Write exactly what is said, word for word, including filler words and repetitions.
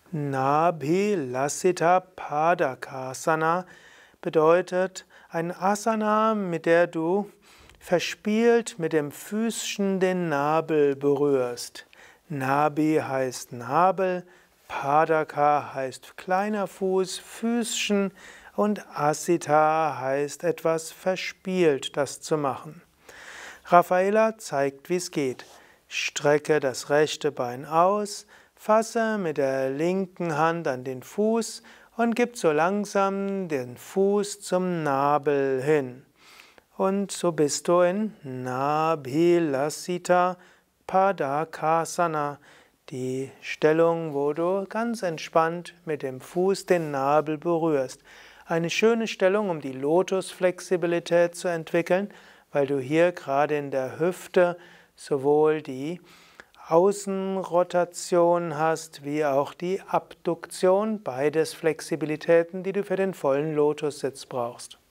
Nabhi-Lassita Padakasana bedeutet ein Asana, mit der du verspielt mit dem Füßchen den Nabel berührst. Nabhi heißt Nabel, Padaka heißt kleiner Fuß, Füßchen und Asita heißt etwas verspielt, das zu machen. Raffaella zeigt, wie es geht. Strecke das rechte Bein aus, fasse mit der linken Hand an den Fuß und gib so langsam den Fuß zum Nabel hin. Und so bist du in Nabhi-Lassita Padakasana, die Stellung, wo du ganz entspannt mit dem Fuß den Nabel berührst. Eine schöne Stellung, um die Lotusflexibilität zu entwickeln, weil du hier gerade in der Hüfte sowohl die Außenrotation hast, wie auch die Abduktion, beides Flexibilitäten, die du für den vollen Lotussitz brauchst.